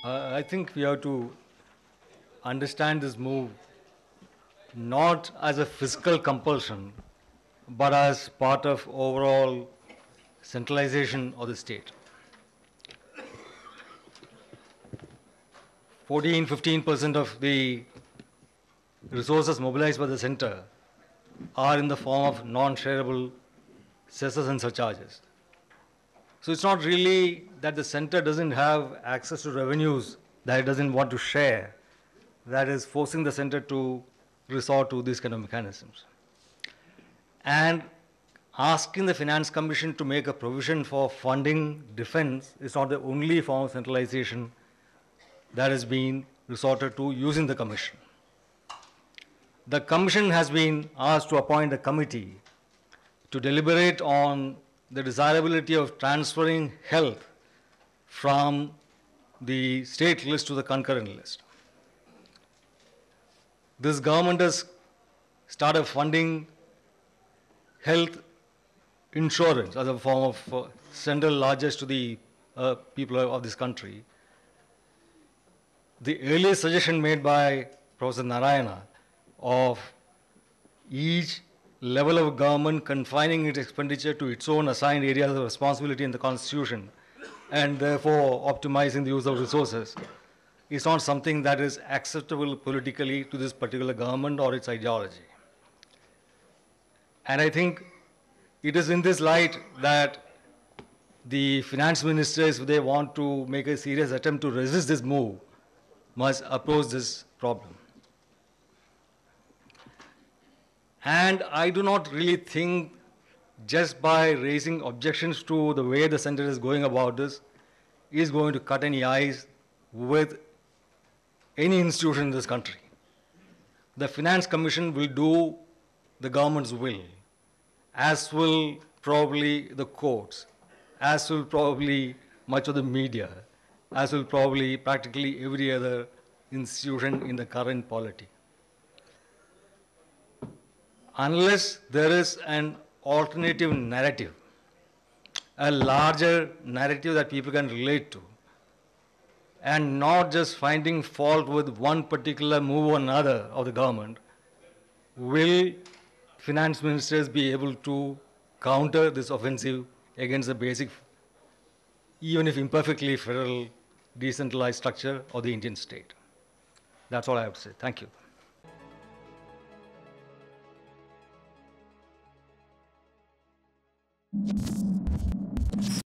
I think we have to understand this move not as a fiscal compulsion, but as part of overall centralization of the state. 14–15% of the resources mobilized by the center are in the form of non-shareable cesses and surcharges. So it's not really that the center doesn't have access to revenues that it doesn't want to share, that is forcing the center to resort to these kind of mechanisms. And asking the Finance Commission to make a provision for funding defense is not the only form of centralization that has been resorted to using the Commission. The Commission has been asked to appoint a committee to deliberate on the desirability of transferring health from the state list to the concurrent list. This government has started funding health insurance as a form of central largesse to the people of this country. The earliest suggestion made by Professor Narayana of each level of government confining its expenditure to its own assigned areas of responsibility in the Constitution and therefore optimizing the use of resources is not something that is acceptable politically to this particular government or its ideology. And I think it is in this light that the finance ministers, if they want to make a serious attempt to resist this move, must approach this problem. And I do not really think just by raising objections to the way the center is going about this is going to cut any ice with any institution in this country. The Finance Commission will do the government's will, as will probably the courts, as will probably much of the media, as will probably practically every other institution in the current polity. Unless there is an alternative narrative, a larger narrative that people can relate to, and not just finding fault with one particular move or another of the government, will finance ministers be able to counter this offensive against the basic, even if imperfectly federal, decentralized structure of the Indian state. That's all I have to say. Thank you.